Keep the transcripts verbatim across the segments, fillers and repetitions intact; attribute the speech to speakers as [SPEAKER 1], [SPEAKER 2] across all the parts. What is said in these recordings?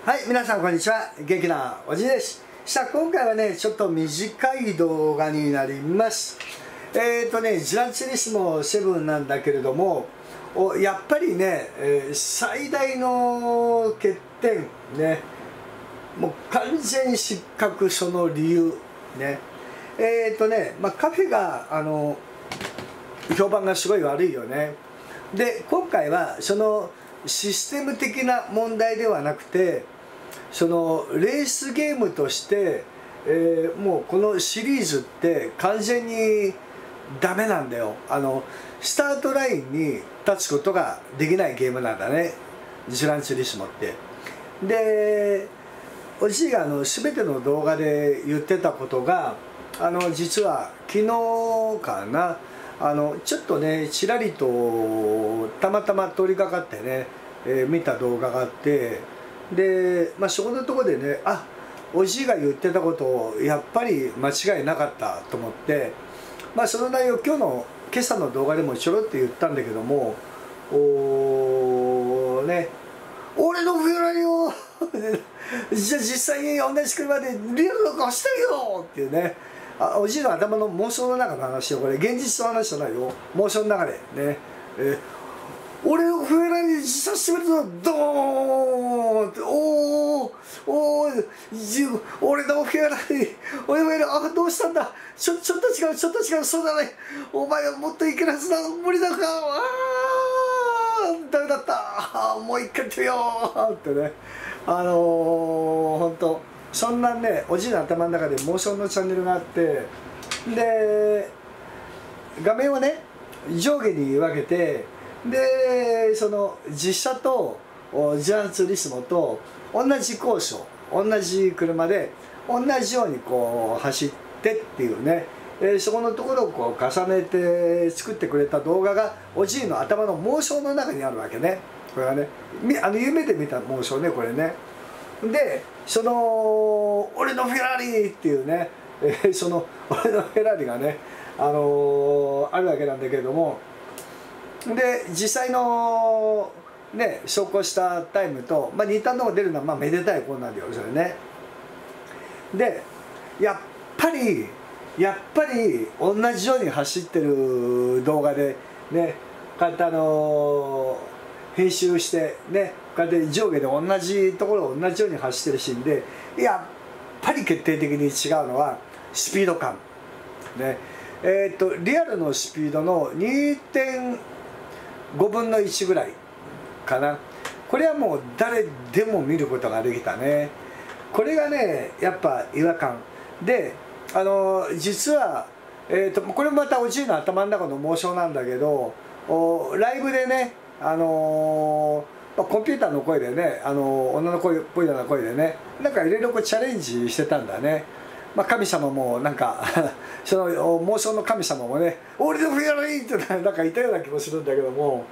[SPEAKER 1] はい、皆さんこんにちは。元気なおじいです。さあ、今回はね、ちょっと短い動画になります。えっ、ー、とね、ジランツェリスモセブンなんだけれども、おやっぱりね、えー、最大の欠点、ね、もう完全失格、その理由、ね。えっ、ー、とね、まあ、カフェが、あの、評判がすごい悪いよね。で、今回は、その、システム的な問題ではなくて、そのレースゲームとして、えー、もうこのシリーズって完全にダメなんだよ。あのスタートラインに立つことができないゲームなんだね、ジュランツェリスモって。で、おじいがあの全ての動画で言ってたことが、あの実は昨日かな、あのちょっとねちらりとたまたま通りかかってね、えー、見た動画があって、で、まあ、そこのところでね、あ、おじいが言ってたことをやっぱり間違いなかったと思って、まあ、その内容今日の今朝の動画でもちょろって言ったんだけども、おーね、俺のフェラリをじゃあ実際に同じ車でリアルの顔してるよっていうね、あ、おじいの頭の妄想の中の話よ、これ現実の話じゃないよ、妄想の中でね、え俺のフェラリに自殺してくれたぞ、ドーンって、おーおー俺のフェラリ、俺のフェラリ、あ、どうしたんだ、ちょちょっと違う、ちょっと違う、そうだね、お前はもっといけるはずだ、無理だか、あーダメだった、もう一回やってみようってね、あのー、ほんとそんなね、おじいの頭の中でモーションのチャンネルがあって、で画面をね上下に分けて、でその実車とジュランツェリスモと同じコースを同じ車で同じようにこう走ってっていうね、えー、そこのところをこう重ねて作ってくれた動画がおじいの頭の妄想の中にあるわけね。これはね、あの夢で見た妄想ね、これね。でその俺のフェラリーっていうね、えー、その俺のフェラリがね、あのー、あるわけなんだけれども、で実際のね走行したタイムと、まあ、似たのが出るのはまあめでたいことなんだよ、それね。でやっぱりやっぱり同じように走ってる動画でね、こうやってあのー、編集してね、こうやって上下で同じところを同じように走ってるシーンで、やっぱり決定的に違うのはスピード感ね。えー、っとリアルのスピードの にてんごぶんのいちぐらいかな。これはもう誰でも見ることができたね。これがねやっぱ違和感で、あの実は、えー、とこれもまたおじいの頭の中の妄想なんだけど、おライブでね、あのー、コンピューターの声でね、あのー、女の声っぽいような声でね、なんかいろいろこうチャレンジしてたんだね。まあ、神様もなんかその妄想の神様もね「俺のフェラリー!」ってなんかいたような気もするんだけども、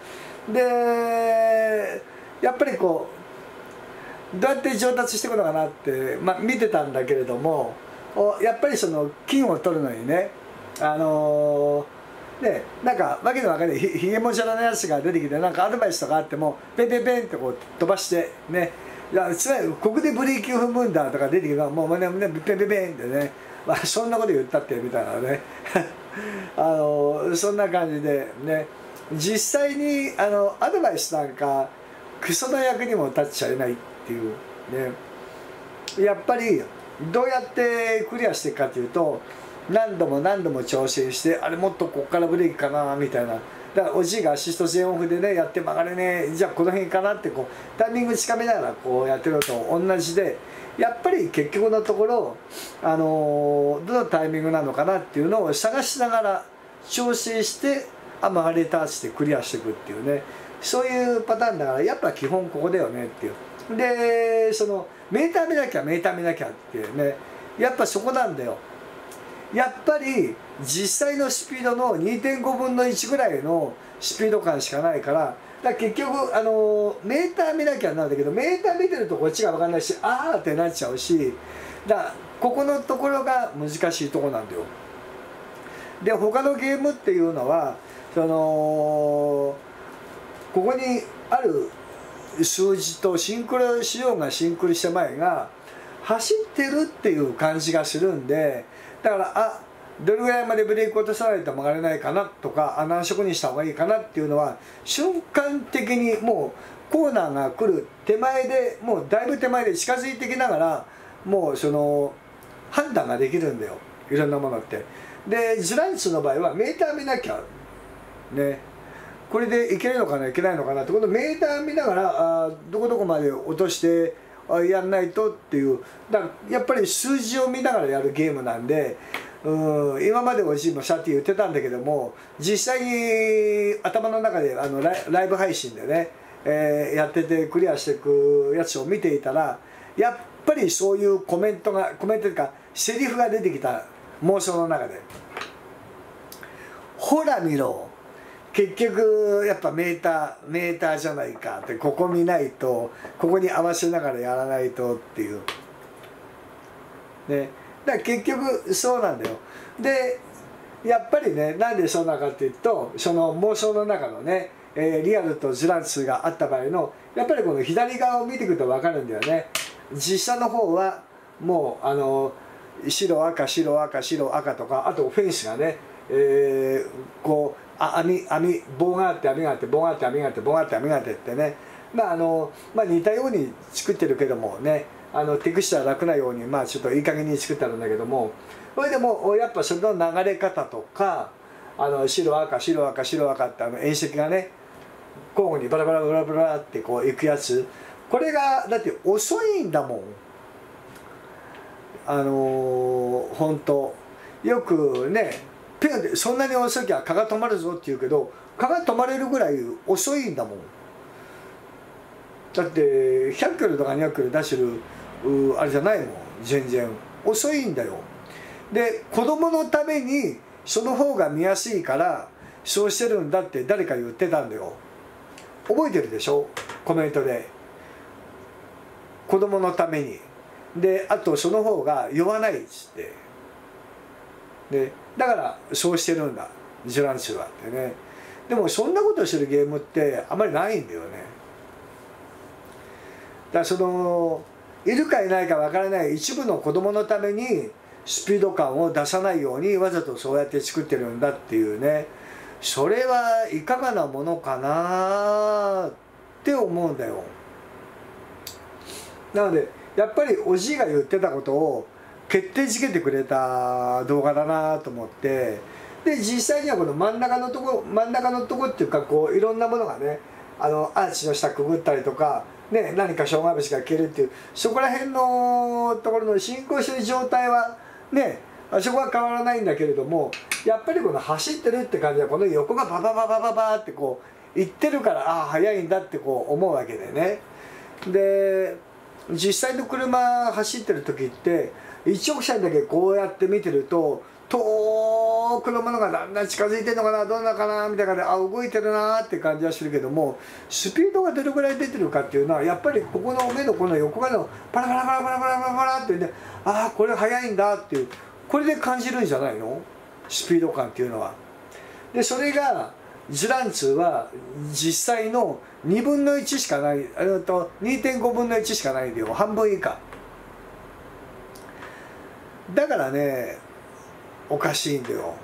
[SPEAKER 1] でやっぱりこうどうやって上達していくのかなって、まあ、見てたんだけれども、やっぱりその金を取るのにね、あのー、ねなんかわけのわかんないひひげもじゃらのやつが出てきて、なんかアドバイスとかあってもペンペンペンってこう飛ばしてね、いやつまりここでブレーキを踏むんだとか出てきたらもうねねペンペンペンってね、まあ、そんなこと言ったってみたいなねあのそんな感じでね、実際にあのアドバイスなんかクソの役にも立っちゃいないっていうね。やっぱりどうやってクリアしていくかというと、何度も何度も調整して、あれもっとここからブレーキかなみたいな。だからおじいがアシスト全オフでねやって曲がれねえ、じゃあこの辺かなってこうタイミングつかめながらこうやってるのと同じで、やっぱり結局のところ、あのー、どのタイミングなのかなっていうのを探しながら調整して、あ曲がれたってクリアしていくっていうね、そういうパターンだから、やっぱ基本ここだよねっていう。でそのメーター見なきゃメーター見なきゃっていうね、やっぱそこなんだよ。やっぱり実際のスピードの にてんごぶんのいちぐらいのスピード感しかないから、だから結局あのメーター見なきゃなんだけど、メーター見てるとこっちが分かんないし、あーってなっちゃうし、だからここのところが難しいところなんだよ。で他のゲームっていうのはそのここにある数字とシンクロしようがシンクロした前が走ってるっていう感じがするんで、だからあどれぐらいまでブレーキ落とさないと曲がれないかなとか、あ何色にした方がいいかなっていうのは瞬間的にもうコーナーが来る手前でもうだいぶ手前で近づいてきながらもうその判断ができるんだよ、いろんなものって。でジュランツの場合はメーター見なきゃね、これでいけるのかないけないのかなって、このメーター見ながらあどこどこまで落としてあやんないとっていう、だからやっぱり数字を見ながらやるゲームなんで、うん今までおじいもシャティ言ってたんだけども、実際に頭の中であのライライブ配信でね、えー、やっててクリアしていくやつを見ていたら、やっぱりそういうコメントがコメントというかセリフが出てきた、妄想の中でほら見ろ結局やっぱメーターメーターじゃないかって、ここ見ないとここに合わせながらやらないとっていうね。だから結局そうなんだよ。でやっぱりね、なんでそうなのかっていうと、その妄想の中のね、えー、リアルとジュランツがあった場合のやっぱりこの左側を見てくると分かるんだよね。実写の方はもうあの白赤白赤白赤とか、あとフェンスがね、えー、こうあ網網棒があって網があって棒があって網があって棒があって網があってってね、まああのまあ似たように作ってるけどもね、あのテクスチャー楽なようにまあちょっといい加減に作ってあるんだけども、それでもやっぱそれの流れ方とか、あの白赤白赤白赤ってあの遠赤がね交互にバラバラバラバラってこういくやつ、これがだって遅いんだもん。あのー、本当よくねピュンってそんなに遅きゃ蚊が止まるぞって言うけど、蚊が止まれるぐらい遅いんだもん。だってひゃっキロとかにひゃっキロ出してるあれじゃないもん、全然遅いんだよ。で子供のためにその方が見やすいからそうしてるんだって誰か言ってたんだよ。覚えてるでしょ、コメントで。子供のためにで、あとその方が酔わないっつって、でだからそうしてるんだジュランツはってね。でもそんなことするゲームってあんまりないんだよね。だからそのいるかいないかわからない一部の子供のためにスピード感を出さないようにわざとそうやって作ってるんだっていうね、それはいかがなものかなって思うんだよ。なのでやっぱりおじいが言ってたことを決定づけてくれた動画だなと思って、で実際にはこの真ん中のとこ真ん中のとこっていうか、こういろんなものがね、あのアーチの下くぐったりとか、ね、何か障害物が消えるっていう、そこら辺のところの進行してる状態はね、あそこは変わらないんだけれども、やっぱりこの走ってるって感じはこの横がババババババってこう行ってるから、ああ速いんだってこう思うわけでね。で実際の車走ってる時って一直線だけこうやって見てると遠くのものがだんだん近づいてるのかなどうなのかなみたいな感じで、あ動いてるなって感じはするけども、スピードがどれぐらい出てるかっていうのはやっぱりここの目のこの横側のパラパラパラパラパラパラパラってね、ああこれ速いんだっていう、これで感じるんじゃないの、スピード感っていうのは。でそれがジュランツは実際のにぶんのいちしかない、と にてんごぶんのいちしかないんだよ、半分以下だからねおかしいんだよ。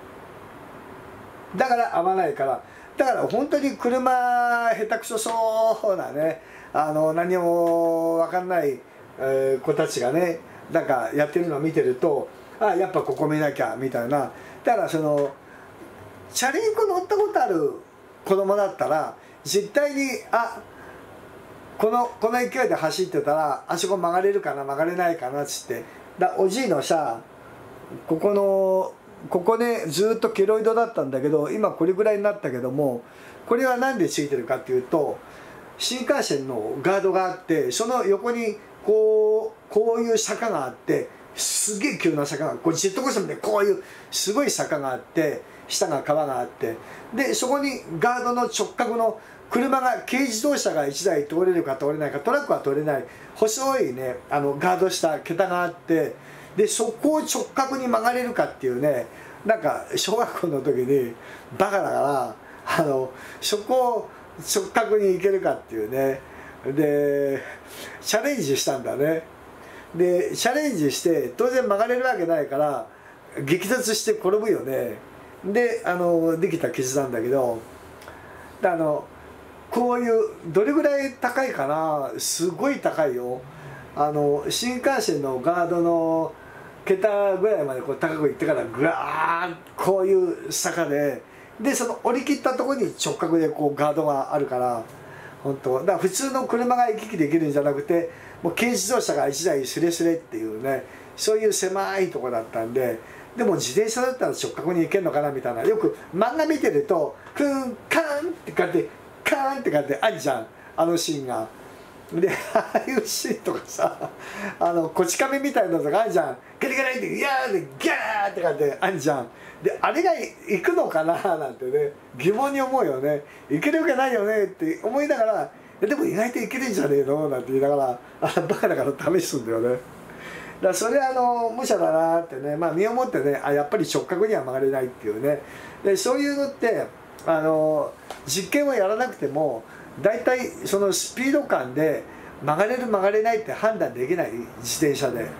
[SPEAKER 1] だから合わないから、だから本当に車下手くそそうなね、あの何も分かんない、えー、子たちがねなんかやってるのを見てると、あやっぱここ見なきゃみたいな。だからそのチャリンコ乗ったことある子供だったら絶対にあこのこの勢いで走ってたらあそこ曲がれるかな曲がれないかなっつって、だおじいのさここのここねずっとケロイドだったんだけど今これぐらいになったけども、これは何でついてるかっていうと新幹線のガードがあって、その横にこうこういう坂があって、すげえ急な坂がこれジェットコースターみたいにこういうすごい坂があって、下が川があって、でそこにガードの直角の車が軽自動車がいちだい通れるか通れないか、トラックは通れない細いねあのガードした桁があって、でそこを直角に曲がれるかっていうね、なんか小学校の時にバカだからあのそこを直角に行けるかっていうね、 でチャレンジしたんだね。でチャレンジして当然曲がれるわけないから激突して転ぶよね。であのできた傷なんだけど、あのこういうどれぐらい高いかな、すごい高いよ。あの新幹線のガードの桁ぐらいまでこう高くいってからぐわーっこういう坂で、でその降り切ったところに直角でこうガードがあるから、本当だから普通の車が行き来できるんじゃなくて、もう軽自動車がいちだいスレスレっていうね、そういう狭いとこだったんで、でも自転車だったら直角に行けるのかなみたいな、よく漫画見てるとクンカーンってかってカーンってかってあるじゃん、あのシーンが。でああいうシーンとかさ、あのこち亀みたいなのとかあるじゃん、ガリガリって「いやー」でギャーってかってあるじゃん。であれが行くのかななんてね、疑問に思うよね。行けるわけないよねって思いながら、でも意外と行けるんじゃねえのなんて言いながら、あバカだから試すんだよね。だからそれはあの無茶だなってね、まあ身をもってね、あやっぱり直角には曲がれないっていうね。でそういうのってあの実験をやらなくても大体そのスピード感で曲がれる曲がれないって判断できない。自転車で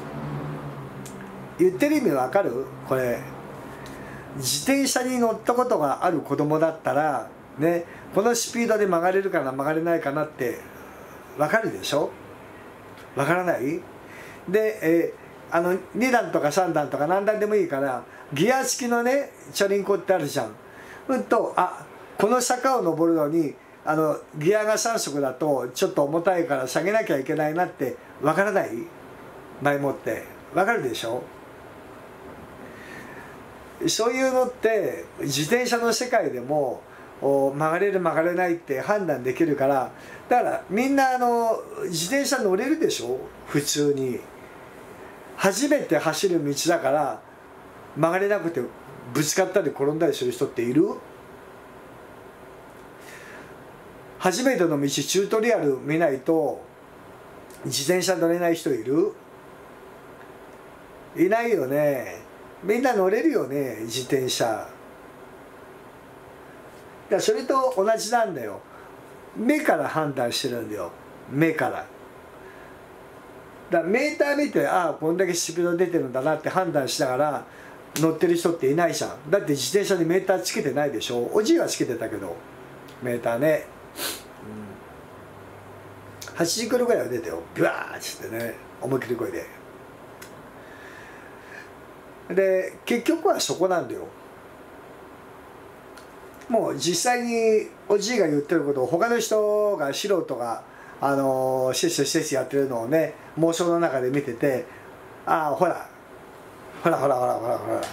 [SPEAKER 1] 言ってる意味わかる？これ自転車に乗ったことがある子供だったらね、このスピードで曲がれるかな曲がれないかなってわかるでしょ？わからない？で、えー、あのにだんとかさんだんとか何段でもいいからギア付きのねチャリンコってあるじゃん。うんとあこの坂を登るのにあのギアがさんしょくだとちょっと重たいから下げなきゃいけないなってわからない？前もってわかるでしょ？そういうのって自転車の世界でも曲がれる曲がれないって判断できるから、だからみんなあの自転車乗れるでしょ普通に。初めて走る道だから曲がれなくてぶつかったり転んだりする人っている？初めての道チュートリアル見ないと自転車乗れない人いる？いないよね。みんな乗れるよね自転車。だからそれと同じなんだよ。目から判断してるんだよ、目から。だからメーター見てああこんだけスピード出てるんだなって判断しながら乗ってる人っていないじゃん。だって自転車にメーターつけてないでしょ。おじいはつけてたけどメーターね、うん、はちじゅっキロぐらいは出てよビワーッつってね、思いっきり声で。で結局はそこなんだよ。もう実際におじいが言ってることを他の人が素人があのー、シェシェシェシェやってるのをね妄想の中で見てて、ああほらほらほらほらほらほら、ね、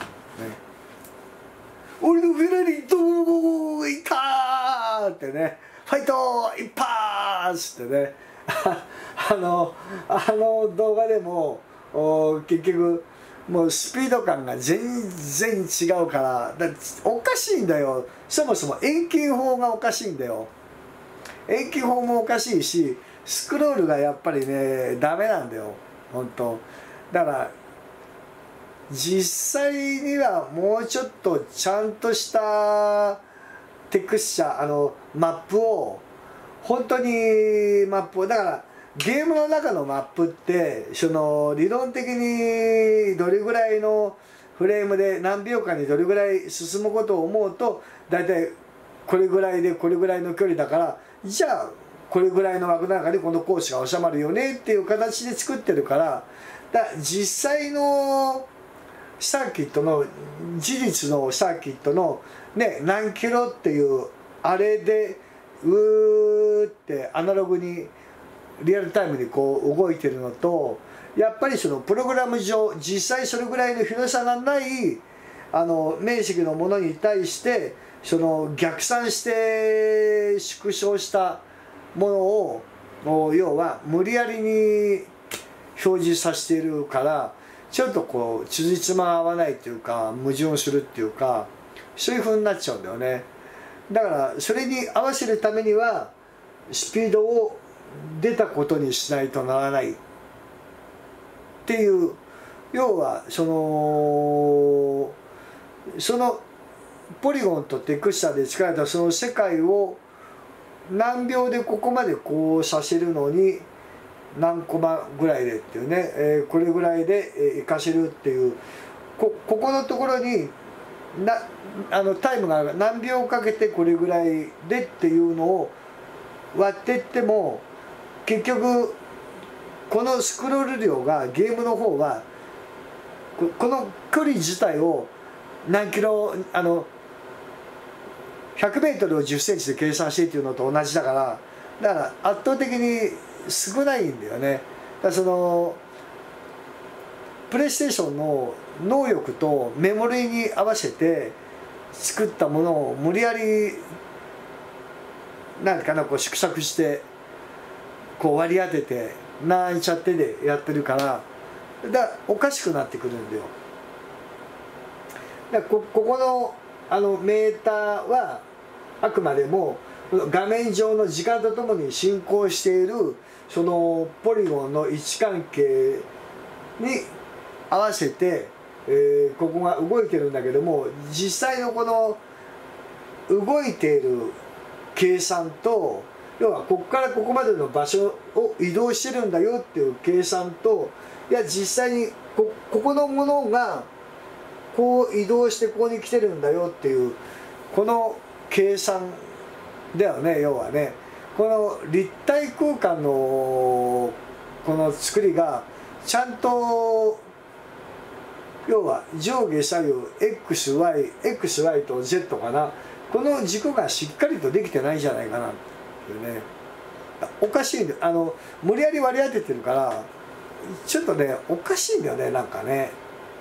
[SPEAKER 1] 俺のフェラリどういったーってね、ファイト一発ってねあのあの動画でも結局もうスピード感が全然違うから、だおかしいんだよ。そもそも遠近法がおかしいんだよ。遠近法もおかしいしスクロールがやっぱりねダメなんだよ本当。だから実際にはもうちょっとちゃんとしたテクスチャーあのマップを本当にマップをだからゲームの中のマップってその理論的にどれぐらいのフレームで何秒間にどれぐらい進むことを思うと大体これぐらいでこれぐらいの距離だから、じゃあこれぐらいの枠の中でこのコースが収まるよねっていう形で作ってるから、だから実際のサーキットの事実のサーキットのね何キロっていうあれでうーってアナログにリアルタイムでこう動いてるのと、やっぱりそのプログラム上実際それぐらいの広さがないあの面積のものに対してその逆算して縮小したものを要は無理やりに表示させているからちょっとこう辻褄が合わないというか矛盾するっていうかそういう風になっちゃうんだよね。だからそれに合わせるためにはスピードを出たことにしないとならないっていう、要はそのそのポリゴンとテクスチャーで作られたその世界を何秒でここまでこうさせるのに何コマぐらいでっていうね、えー、これぐらいで活かせるっていうこここのところになあのタイムが何秒かけてこれぐらいでっていうのを割っていっても結局このスクロール量がゲームの方はこの距離自体を何キロあのひゃくメートルをじゅっセンチで計算してっていうのと同じだからだから圧倒的に少ないんだよね。だからそのプレイステーションの能力とメモリに合わせて作ったものを無理やりなんかなこう縮尺してこう割り当ててなんちゃってでやってるからだからおかしくなってくるんだよ。だからこここのあのメーターはあくまでも画面上の時間とともに進行しているそのポリゴンの位置関係に合わせて、えー、ここが動いてるんだけども実際のこの動いている計算と要はここからここまでの場所を移動してるんだよっていう計算といや実際に こ, ここのものがこう移動してここに来てるんだよっていうこの計算だよね。要はねこの立体空間のこの作りがちゃんと要は上下左右 エックスワイ エックスワイ と Z かなこの軸がしっかりとできてないんじゃないかなっていうねおかしいんだよ。あの無理やり割り当ててるからちょっとねおかしいんだよねなんかね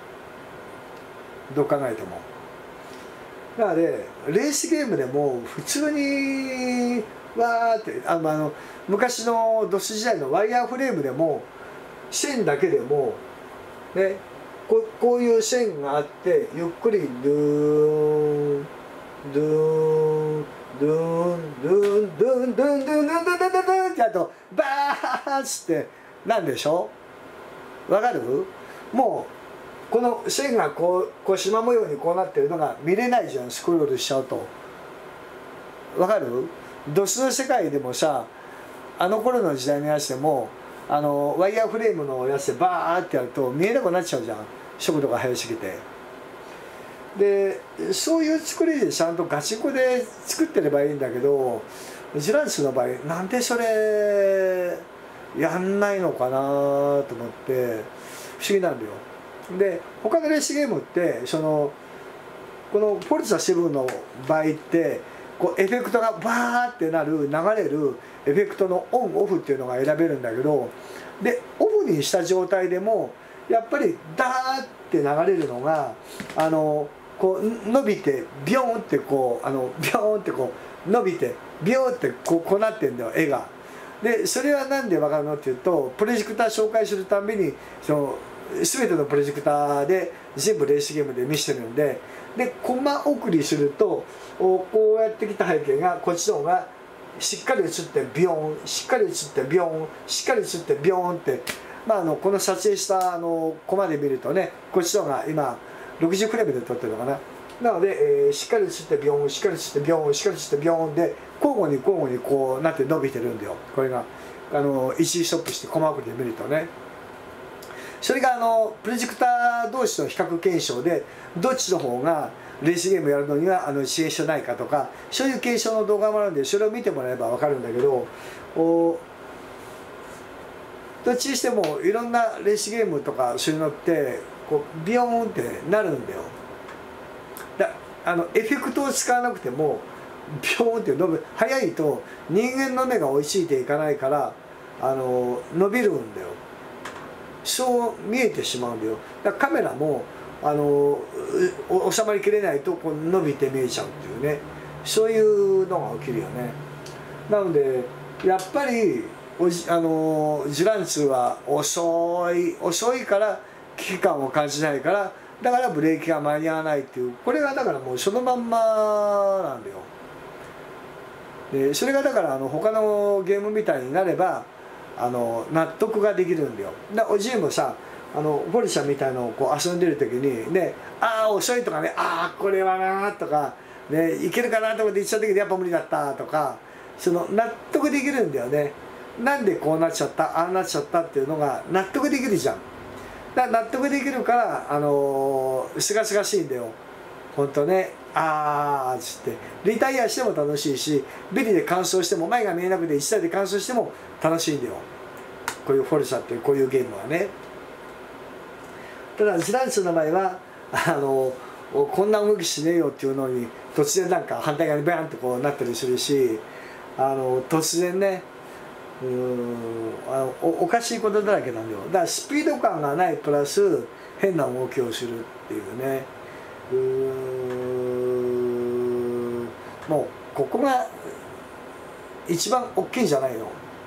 [SPEAKER 1] どう考えても。だからねレースゲームでも普通にわーってあのあの昔のドス時代のワイヤーフレームでも線だけでもねこ, こういう線があってゆっくりドゥーンドゥーンドゥーンドゥーンドゥーンドゥーンドゥーンドゥーンドゥーンドゥーンドゥーンドゥーンってやるとバーッつってなんでしょわかる？もうこの線がこうこう縞模様にこうなってるのが見れないじゃんスクロールしちゃうと。わかる？ドスの世界でもさあの頃の時代のやつでもあのワイヤーフレームのやつでバーってやると見えなくなっちゃうじゃん速度が速すぎて。でそういう作りでちゃんとガチンコで作ってればいいんだけどジランスの場合なんでそれやんないのかなと思って不思議なんだよ。で他のレースゲームってそのこのフォルツァセブンの場合ってこうエフェクトがバーってなる流れるエフェクトのオンオフっていうのが選べるんだけどでオフにした状態でもやっぱりダーって流れるのがあのこう伸びてビョーンってこうあのビョーンってこう伸びてビョーってこうこうなってんだよ絵が。でそれは何で分かるのっていうとプロジェクター紹介するたんびにその全てのプロジェクターで全部レースゲームで見せてるんででコマ送りするとこうやってきた背景がこっちの方がしっかり映ってビヨーンしっかり映ってビヨーンしっかり映ってビヨーンって、まあ、あのこの撮影したあのコマで見るとねこっちの方が今ろくじゅうフレームで撮ってるのかな。なので、えー、しっかり映ってビヨーンしっかり映ってビヨーンしっかり映ってビヨーンで交互に交互にこうなって伸びてるんだよ。これがあの一時ストップしてコマ送りで見るとね。それがあのプロジェクター同士の比較検証でどっちの方がレースゲームやるのにはあの支援してないかとかそういう検証の動画もあるんでそれを見てもらえば分かるんだけどおどっちにしてもいろんなレースゲームとかそういうのってこうビヨーンってなるんだよ。だあのエフェクトを使わなくてもビヨーンって伸び速いと人間の目が追いついていかないからあの伸びるんだよ。そう見えてしまうんだよ。だからカメラもあの収まりきれないとこう伸びて見えちゃうっていうねそういうのが起きるよね。なのでやっぱりおじあのジュランツは遅い遅いから危機感を感じないからだからブレーキが間に合わないっていうこれがだからもうそのまんまなんだよ。でそれがだからあの他のゲームみたいになればあの納得ができるんだよ。だおじいもさあのゴリシャみたいのをこう遊んでる時にねああ遅いとかねああこれはなとかねいけるかなと思って言っちゃったけどやっぱ無理だったとかその納得できるんだよね。なんでこうなっちゃったああなっちゃったっていうのが納得できるじゃん。だから納得できるからあのー、すがすがしいんだよほんとね。あーっつってリタイアしても楽しいし、ビリで乾燥しても前が見えなくていちだいで乾燥しても楽しいんだよ、こういうフォルツァっていうこういうゲームはね。ただジランツの場合はあのこんな動きしねえよっていうのに突然なんか反対側にバーンとこうなったりするし、あの突然ねうーんあの お, おかしいことだらけなんだよ。だからスピード感がないプラス変な動きをするっていうね。うーんもうここが一番大きいんじゃないの。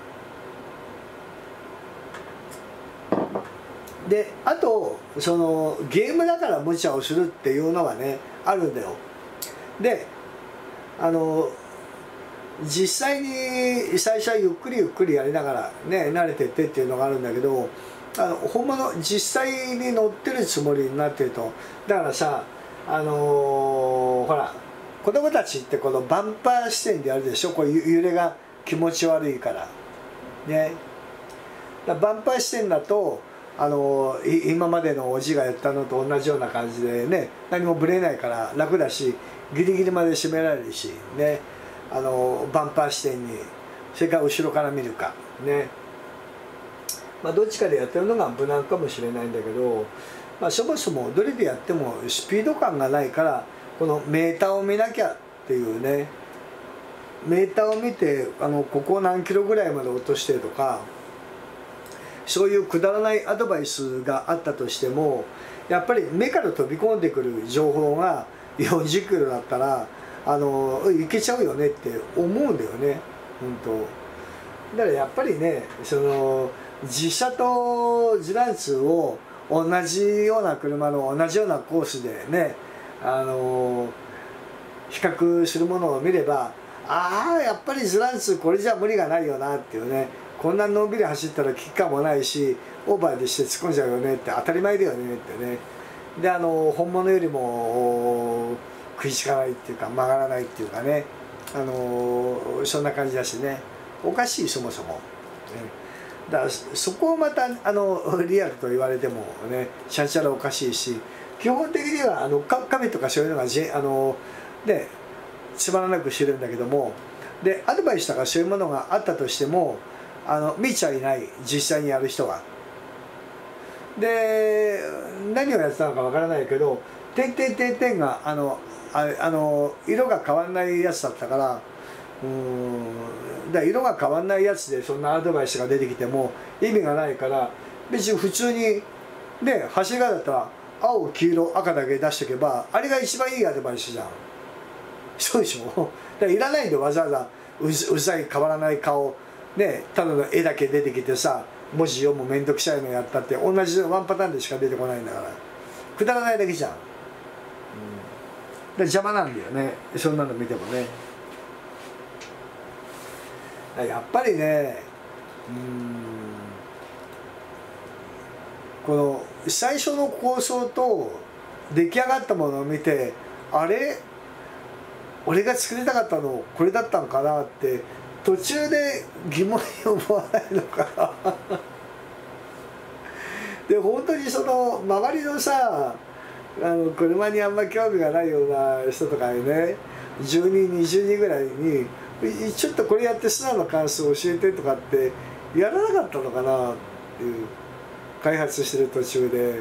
[SPEAKER 1] であとそのゲームだから無茶をするっていうのはねあるんだよ。であの実際に最初はゆっくりゆっくりやりながらね慣れてってっていうのがあるんだけど、あの本物実際に乗ってるつもりになってると、だからさあのー、ほら子供たちってこのバンパー視点でやるでしょ、こう揺れが気持ち悪いからね。だからバンパー視点だとあのー、今までのおじがやったのと同じような感じでね、何もぶれないから楽だし、ギリギリまで締められるしね、あのバンパー視点に、それから後ろから見るかね、まあ、どっちかでやってるのが無難かもしれないんだけど、まあ、そもそもどれでやってもスピード感がないから、このメーターを見なきゃっていうね、メーターを見てあのここを何キロぐらいまで落としてとか、そういうくだらないアドバイスがあったとしても、やっぱり目から飛び込んでくる情報がよんじゅっキロだったらあのいけちゃうよねって思うんだよね本当。だからやっぱりね、その実車とジランツを同じような車の同じようなコースでね、あの比較するものを見れば、ああやっぱりジランツこれじゃ無理がないよなっていうね、こんなのんびり走ったら危機感もないしオーバーでして突っ込んじゃうよねって当たり前だよねってね。であの本物よりも食いつかないっていうか曲がらないっていうかね、あのそんな感じだしね、おかしいそもそも、ね、だからそこをまたあのリアルと言われてもねちゃんちゃらおかしいし、基本的にはあの神とかそういうのがじあのねつまらなくしてるんだけども、でアドバイスとかそういうものがあったとしてもあの見ちゃいない、実際にやる人が。で何をやってたのかわからないけど、点々点々があのああの色が変わんないやつだったから、うーんだから色が変わんないやつでそんなアドバイスが出てきても意味がないから、別に普通にね走り方だったら青黄色赤だけ出しておけばあれが一番いいアドバイスじゃん。そうでしょ。だからいらないんでわざわざうざうざい変わらない顔ね、ただの絵だけ出てきてさ、文字読むめんどくさいのやったって同じワンパターンでしか出てこないんだから、くだらないだけじゃん、うん、で邪魔なんだよねそんなの見てもね。やっぱりね、うんこの最初の構想と出来上がったものを見て、あれ俺が作りたかったのこれだったのかなって途中で疑問に思わないのかなで本当にその周りのさあの車にあんま興味がないような人とかにね、じゅうにんにじゅうにんぐらいにちょっとこれやって素直な感想を教えてとかってやらなかったのかなっていう、開発してる途中で。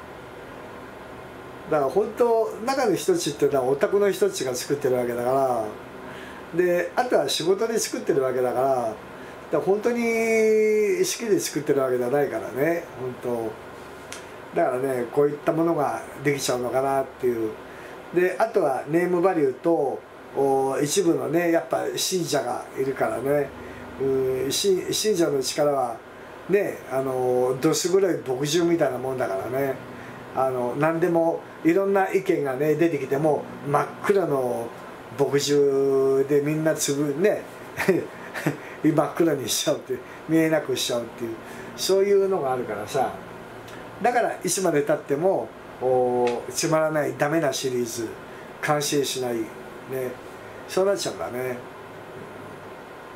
[SPEAKER 1] だから本当中の人たちっていうのはオタクの人たちが作ってるわけだから、であとは仕事で作ってるわけだから、だから本当に好きで作ってるわけじゃないからね本当。だからねこういったものができちゃうのかなっていう。であとはネームバリューと一部のねやっぱ信者がいるからね、うん信者の力はねあのどす黒い牧獣みたいなもんだからね、あの何でもいろんな意見がね出てきても真っ暗の牧獣でみんなつぶね真っ暗にしちゃうって見えなくしちゃうっていう、そういうのがあるからさ、だからいつまでたってもつまらないダメなシリーズ完成しないね、そうなっちゃうんだね。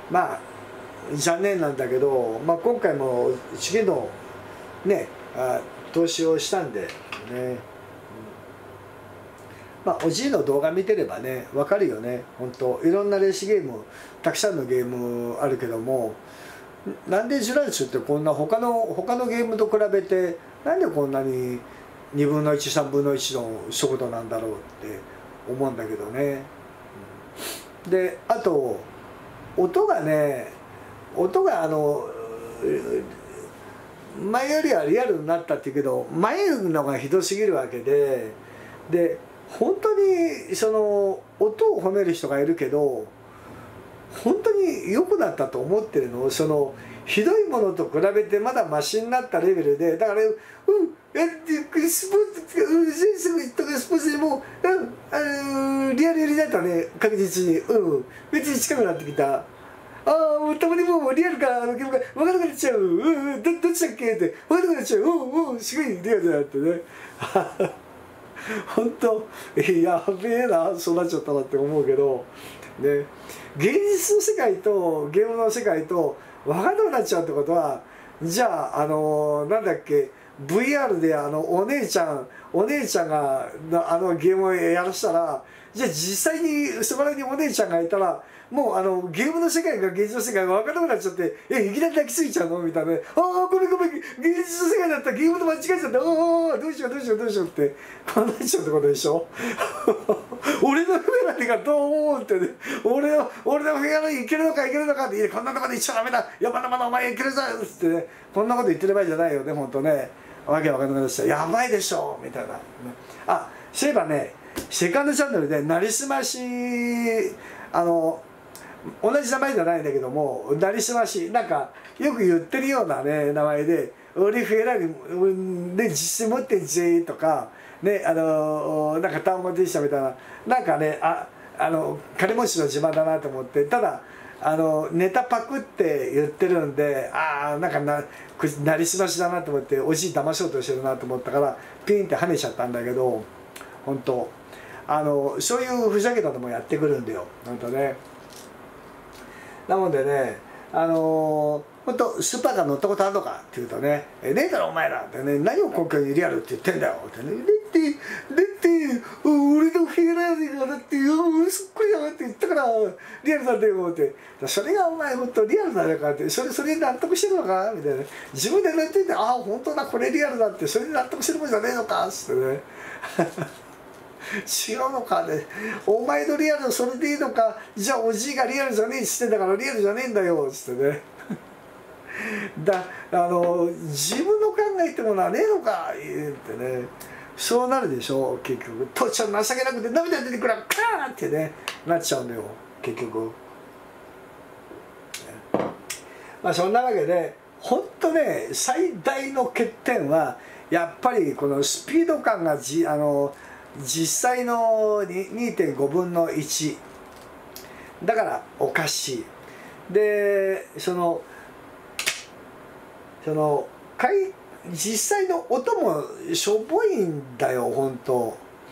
[SPEAKER 1] まあ残念なんだけど、まあ、今回も次のねあ投資をしたんでね、まあおじいの動画見てればね分かるよね。本当いろんなレースゲームたくさんのゲームあるけども、なんでジュランスってこんな他の他のゲームと比べてなんでこんなににぶんのいちさんぶんのいちの速度なんだろうって思うんだけどね。であと音がね音があの前よりはリアルになったっていうけど前のがひどすぎるわけで、で本当にその音を褒める人がいるけど本当に良くなったと思ってるの。そのひどいものと比べてまだマシになったレベルで、だからうんやってスポーツうんすぐとかスポーツでもうんあのリアル寄りだったね確実にうん別に近くなってきた。ああもうたまにもうリアルかあのゲームが分からなくなっちゃう、うんうんどどっちだっけって分からなくなっちゃう、うんうんすごいリアルだってね本当やべえなそうなっちゃったなって思うけどね、現実の世界とゲームの世界と分からなくなっちゃうってことは、じゃああのなんだっけ ブイアール であのお姉ちゃんお姉ちゃんがあのゲームをやらしたら、じゃあ実際にそこらにお姉ちゃんがいたらもうあのゲームの世界が現実の世界が分からなくなっちゃって、えいきなり泣きついちゃうのみたいな、ああごめんごめん現実の世界だったらゲームと間違えちゃった、ああどうしようどうしようどうしようってこうなっちゃうってことでしょ俺のフェラリがどう思うってね、俺の俺のフェラリいけるのかいけるのかって、いやこんなとこで一緒ダメだ、いやまだまだお前いけるぞっつってね、こんなこと言ってる場合じゃないよね本当ね、わけわかんなくなっちゃう、やばいでしょみたいな、ね、あそういえばねセカンドチャンネルでなりすましあの同じ名前じゃないんだけどもなりすましなんかよく言ってるようなね名前で俺フェラリで実践持ってんぜとかねあのなんかターンモディシャみたいななんかねああの金持ちの自慢だなと思って、ただあのネタパクって言ってるんでああなんかななりすましだなと思っておじい騙しようとしてるなと思ったからピンって跳ねちゃったんだけど、本当あのそういうふざけたのもやってくるんだよ本当ね。なのでねあのー、本当スーパーカー乗ったことあるのかって言うとね「えねえだろお前ら」ってね「何を根拠にリアルって言ってんだよ」ってね「だってだって俺のフェラーリがだって俺そっくりだなって言ったからリアルなんだよ」って「それがお前本当リアルなんだから」って「それそれに納得してるのか?」みたいな自分で言ってて「ああ本当だこれリアルだ」って「それに納得してるもんじゃねえのか」っつってね違うのかね、お前のリアルそれでいいのか、じゃあおじいがリアルじゃねえっつってんだからリアルじゃねえんだよっつってねだあの自分の考えてものはねえのか言ってね、そうなるでしょ結局。父ちゃん情けなくて涙出てくるからカーンってねなっちゃうんだよ結局。まあそんなわけで本当ね最大の欠点はやっぱりこのスピード感がじあの実際の にてんごぶんのいちだからおかしい。でそのその実際の音もしょぼいんだよ本当。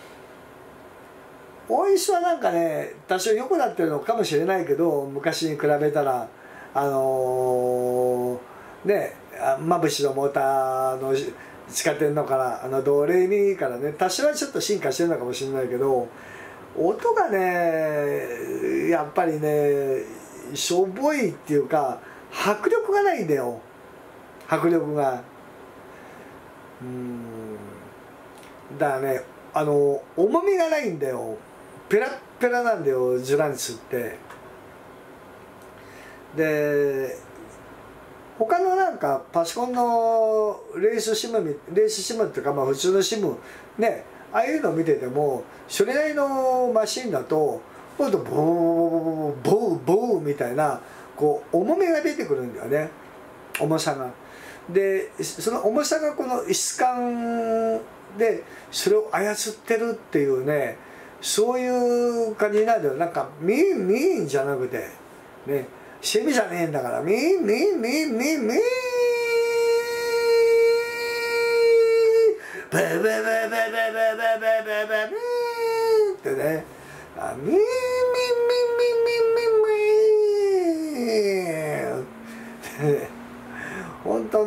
[SPEAKER 1] 音質はなんかね多少良くなってるのかもしれないけど昔に比べたらあのー、ねまぶしのモーターの使ってんのからあのドレミからね多少はちょっと進化してるのかもしれないけど音がねやっぱりねしょぼいっていうか迫力がないんだよ迫力が。うんだからねあの重みがないんだよ。ペラッペラなんだよジュランスって。で他のなんかパソコンのレースシムレースシムっていうかまあ普通のシムねああいうのを見ててもそれなりのマシンだとほんとボーボーボーみたいなこう重みが出てくるんだよね重さが。でその重さがこの質感でそれを操ってるっていうねそういう感じになるよ。なんかミーンミーンじゃなくてねセミじゃねえんだからミーンミーンミーンミーンミーンババババババババババババってねミーンミーンミーンミーンミーンミーンミーン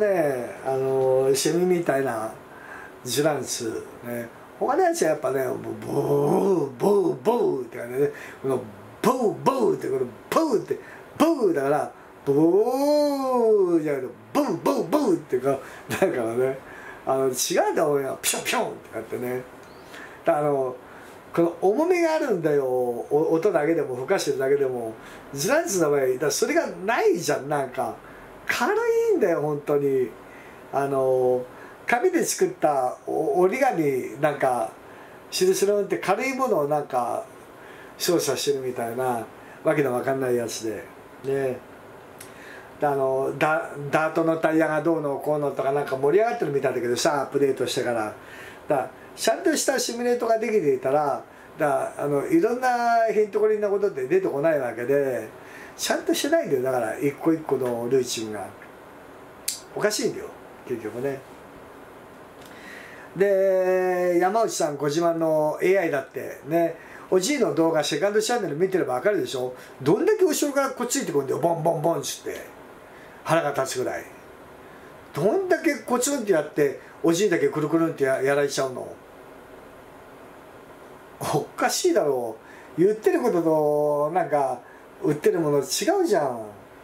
[SPEAKER 1] ねあのセミみたいなジュランツね、他のやつはやっぱねボーボーボーって感じでね、このボーボーってこのボーってボーだからボーじゃなくてボーボーボーっていうかだからね、あの違うと思うよ、ピョンピョンってかってね、あのこの重みがあるんだよ、音だけでも吹かしてるだけでも。ジュランツの場合だからそれがないじゃん。なんか軽いんだよ本当に。あの紙で作った折り紙なんかシルシルンって軽いものをなんか操作してるみたいなわけのわかんないやつでね。あの ダ, ダートのタイヤがどうのこうのとかなんか盛り上がってるみたいだけどさ、アップデートしてから。だからちゃんとしたシミュレートができていたら、だあのいろんなヒントコリンなことって出てこないわけで、ちゃんとしてないんだよ。だから一個一個のルーチンがおかしいんだよ結局ね。で山内さんご自慢の エーアイ だってね、おじいの動画セカンドチャンネル見てれば分かるでしょ。どんだけ後ろからこっついてくるんだよ、ボンボンボンっつって腹が立つぐらい。どんだけコツンってやっておじいだけくるくるんって や, やられちゃうの。おかしいだろう。言ってることとなんか売ってるもの違うじゃん。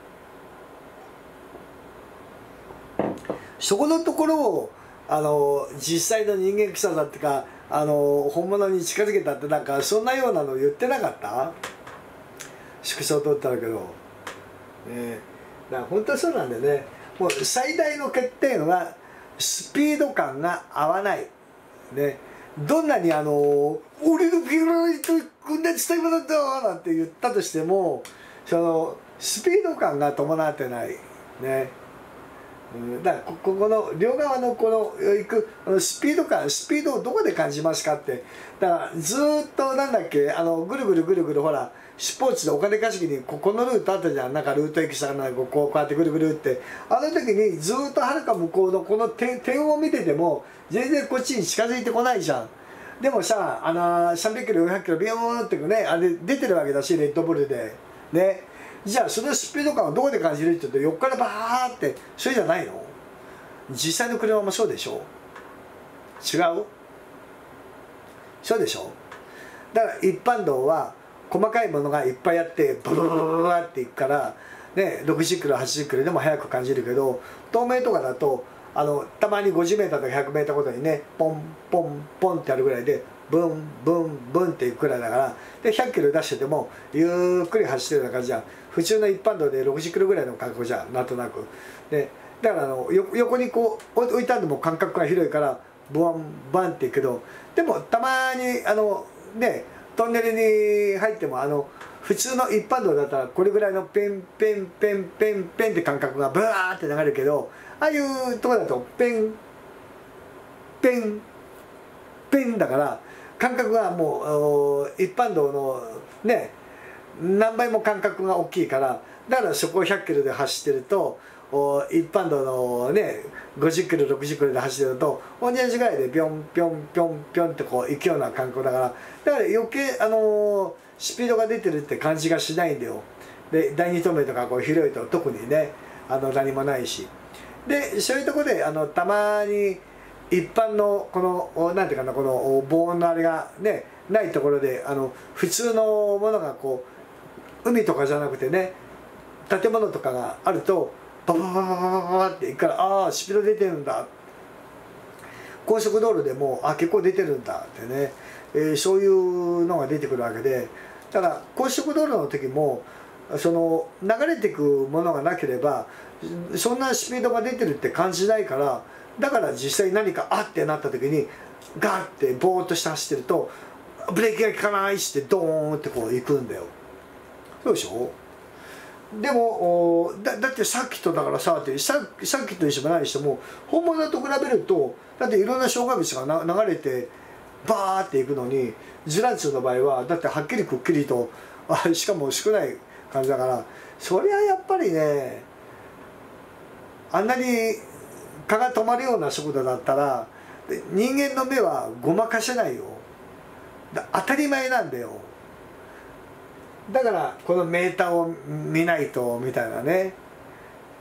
[SPEAKER 1] そこのところをあの実際の人間臭さっていうか、あの本物に近づけたってなんかそんなようなの言ってなかった？縮小取ったらけど、ね、だから本当はそうなんでね。もう最大の欠点はスピード感が合わない、ね、どんなにあの「俺のピューライトこんな伝え方なんだ」なんて言ったとしても、そのスピード感が伴ってないね。だからここの両側のこの行くスピード感、スピードをどこで感じますかって。だからずっとなんだっけ、あのぐるぐるぐるぐるほらスポーツでお金稼ぎにここのルートあったじゃん。なんかルート駅さんがこうこうやってぐるぐるって、あの時にずっとはるか向こうのこの点点を見てても全然こっちに近づいてこないじゃん。でもさ、あのさんびゃくキロよんひゃくキロビヨーンってね、あれ出てるわけだし、レッドブルでね。じゃあそのスピード感をどこで感じるって言うと、横からバーってそれじゃないの？実際の車もそうでしょ？違う？そうでしょ？だから一般道は細かいものがいっぱいあってブルブルブルっていくから、ね、ろくじゅっキロはちじゅっキロでも速く感じるけど、東名とかだとあのたまにごじゅうメーターとかひゃくメーターごとにねポンポンポンってやるぐらいでブンブンブンっていくくらいだから、でひゃっキロ出しててもゆっくり走ってるような感じじゃん。普通の一般道でろくじゅっキロぐらいの感覚じゃん、なんとなく。でだからあの横にこう置いたんでも間隔が広いからブワンバンっていくけど、でもたまにあのねトンネルに入ってもあの普通の一般道だったらこれぐらいのペンペンペンペンペンって感覚がブワーって流れるけど、ああいうところだとペンペンペンだから感覚がもう一般道のね何倍も感覚が大きいから、だからそこをひゃっキロで走ってると一般道のねごじゅっキロろくじゅっキロで走ってると同じぐらいでピョンピョンピョンピョンってこう行くような感覚だから、だから余計あのスピードが出てるって感じがしないんだよ。でだいに透明とかこう広いと特にねあの何もないし、でそういうところであのたまに一般のこのなんていうかな、この防音のあれがねないところであの普通のものがこう海とかじゃなくてね建物とかがあるとバババババババっていくから、ああスピード出てるんだ、高速道路でもあ結構出てるんだってね、えー、そういうのが出てくるわけで、だから高速道路の時もその流れていくものがなければそんなスピードが出てるって感じないから、だから実際何かあってなった時にガーってボーっとして走ってるとブレーキが効かないしってドーンってこう行くんだよ。そうでしょ。でも だ, だってさっきとだからさってささっきと一緒もないにしても本物と比べるとだっていろんな障害物がな流れてバーっていくのに、ジュランツの場合はだってはっきりくっきりとあしかも少ない感じだから、そりゃやっぱりねあんなに蚊が止まるような速度だったら人間の目はごまかせないよ。だ当たり前なんだよ。だからこのメーターを見ないとみたいなね。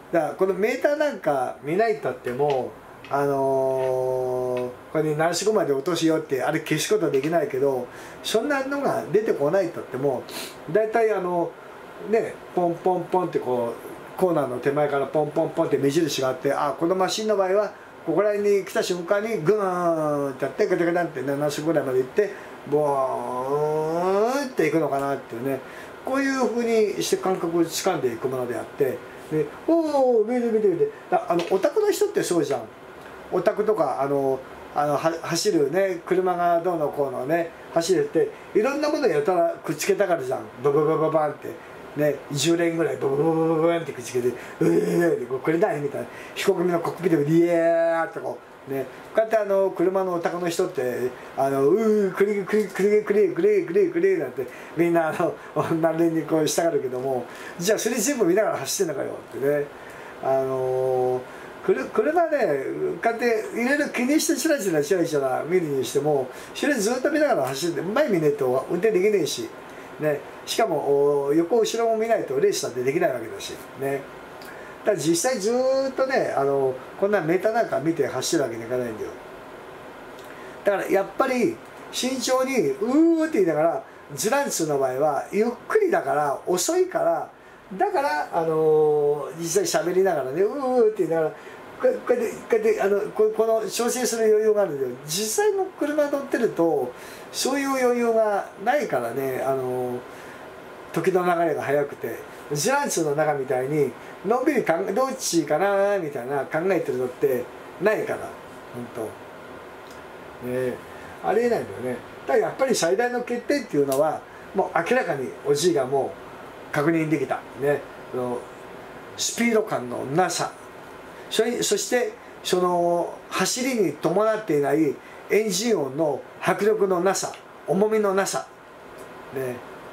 [SPEAKER 1] だからこのメーターなんか見ないとあってもあのー、これに何時まで落としようってあれ消すことはできないけど、そんなのが出てこないとあってもだいたいあのねポンポンポンってこうコーナーの手前からポンポンポンって目印があって、あこのマシンの場合はここら辺に来た瞬間にグーンってやってガタガタってななじぐらいまで行ってボーンっていくのかなっていうね、こういうふうにして感覚をつかんでいくものであって、でおお見て見て見て、あのオタクの人ってそうじゃん。オタクとかあのあのは走るね車がどうのこうのね走るっていろんなものやたらくっつけたがるじゃん。バババババンってねじゅう連ぐらいババババババンってくっつけて「うえーこれ何?」みたいな、飛行機のコックピットで「イエー!」ってこうね、こうやってあの車のオタクの人ってあの「うークリクリクリクリクリクリクリ」なんてみんなあの何連にこうしたがるけども、じゃあそれ全部見ながら走ってんのかよってね、あのー車ね、こうやっていろいろ気にしてチラチラチラチラ見るにしても、それずっと見ながら走って前見ねえと運転できねえし、ね、しかも横後ろも見ないとレースなんてできないわけだしね。だから実際ずっとねあのこんなメーターなんか見て走るわけにいかないんだよ。だからやっぱり慎重にうーって言いながら、ズランツの場合はゆっくりだから遅いから、だからあのー、実際喋りながらねうーって言いながらこうやってこうやってあのここの調整する余裕があるんだよ。実際の車乗ってるとそういう余裕がないからね、あのー、時の流れが速くて、ジランツの中みたいにのんびりかんどっちかなみたいな考えてるのってないから本当ねありえないんだよね。だからやっぱり最大の欠点っていうのはもう明らかにおじいがもう確認できたね、スピード感のなさ、それそしてその走りに伴っていないエンジン音の迫力のなさ、重みのなさね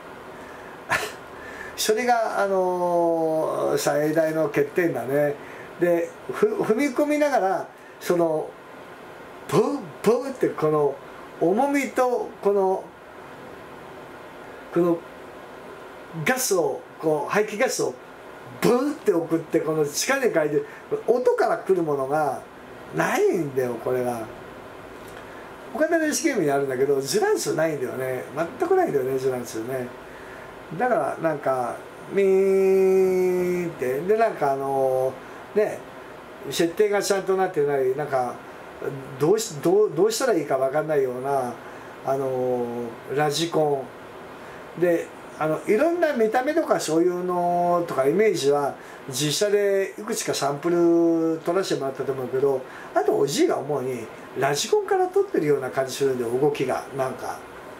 [SPEAKER 1] それがあのー、最大の欠点だね。で踏み込みながらそのブーブーってこの重みとこのこのガスをこう排気ガスをブーって送ってこの地下で書いて音から来るものがないんだよ。これが他のレースゲームにあるんだけどジュランスないんだよね。全くないんだよねジュランスね。だからなんかミーンってでなんかあのね設定がちゃんとなってないなんかどうしどうどうしたらいいか分かんないようなあのラジコンであのいろんな見た目とかそういうのとかイメージは実写でいくつかサンプル撮らせてもらったと思うけど、あとおじいが思うにラジコンから撮ってるような感じするんで動きがなんか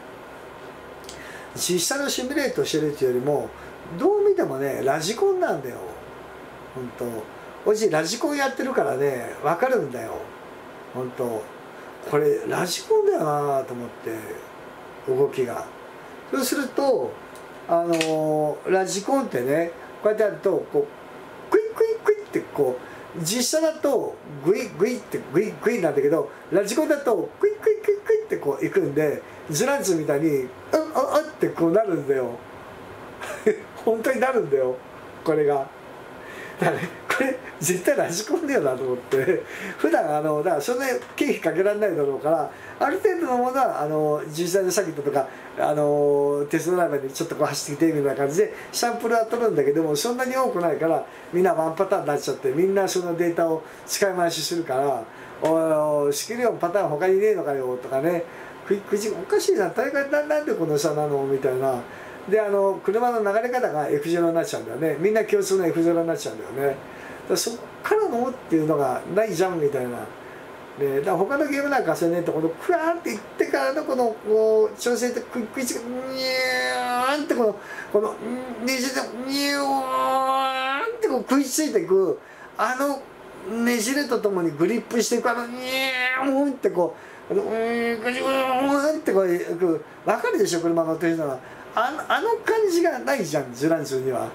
[SPEAKER 1] 実写のシミュレートしてるっていうよりもどう見てもねラジコンなんだよ。本当おじいラジコンやってるからね分かるんだよ。本当これラジコンだよなと思って動きが。そうするとあのー、ラジコンってねこうやってやるとこうクイックイックイってこう実写だとグイグイってグイグイなんだけどラジコンだとクイックイックイックイってこういくんでジュランツみたいにうんうんうんってこうなるんだよ本当になるんだよこれが。だからねこれ絶対ラジコンだよなと思って普段あのだからそんな経費かけられないだろうからある程度のものはあの実際のサーキットとかあのテストドライバーにちょっとこう走ってきてみたいな感じでサンプルは取るんだけどもそんなに多くないからみんなワンパターンになっちゃってみんなそのデータを使い回しするから「おいおい仕切り音パターン他にねえのかよ」とかね「くじおかしいな大会ななんでこの差なの?」みたいな。であの車の流れ方が エフゼロ になっちゃうんだよね。みんな共通の エフゼロ になっちゃうんだよね。だからそっからのっていうのがないじゃんみたいな。でだから他のゲームなんかそれねとこのクワーンっていってからのこのこう調整ってクイックイチニューンってこのこのねじれてニューンってこう食いついていくあのねじれとともにグリップしていくあのニューンってこううーんグリーンってこう分かるでしょ車乗ってる人は。あの、あの感じがないじゃんジュランツには。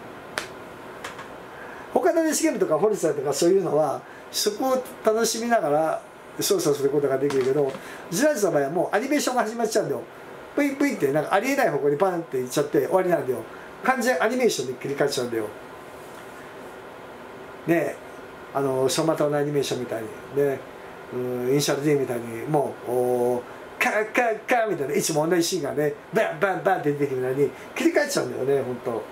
[SPEAKER 1] 他のレースゲームとかフォルツァとかそういうのはそこを楽しみながら操作することができるけどジュランツの場合はもうアニメーションが始まっちゃうんだよ。プイプイってなんかありえない方向にパンっていっちゃって終わりなんだよ。完全アニメーションに切り替えちゃうんだよ。 ねあの走馬灯のアニメーションみたいにね、うん、イニシャル D みたいにもうおカーカーカーみたいないつも同じシーンがねバンバンバンって出てくるのに切り替えちゃうんだよね本当。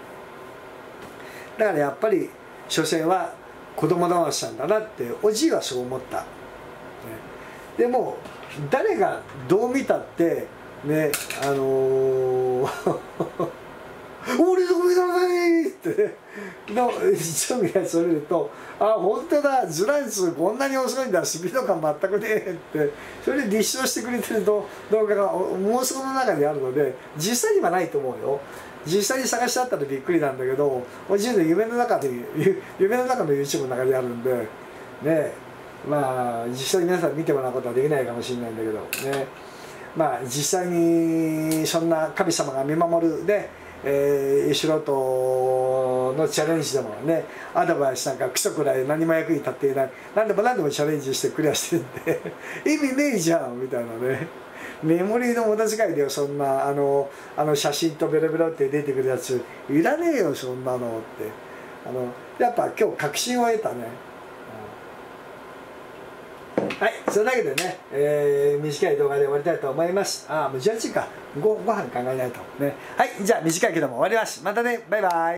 [SPEAKER 1] だからやっぱり所詮は子供騙しなんだなっておじいはそう思った、ね、でも誰がどう見たってねあのー俺の上だねってねの一応見やそれるとあ本当だズランツこんなに遅いんだスピード感全くねえってそれで立証してくれてる動画が妄想の中にあるので実際にはないと思うよ。実際に探してあったらびっくりなんだけどおじいの夢の中で夢の中の YouTube の中にあるんでねまあ実際に皆さん見てもらうことはできないかもしれないんだけどねまあ実際にそんな神様が見守るで、えー、素人のチャレンジでもねアドバイスなんかクソくらい何も役に立っていない何でも何でもチャレンジしてクリアしてるんで意味ねえじゃんみたいなねメモリーの無駄遣いだよそんなあのあの写真とベロベロって出てくるやついらねえよそんなのってあのやっぱ今日確信を得たね、うん、はいそれだけでね、えー、短い動画で終わりたいと思います。ああもうじゅうはちじかん ご, ご飯考えないとねはいじゃあ短いけども終わります。またねバイバイ。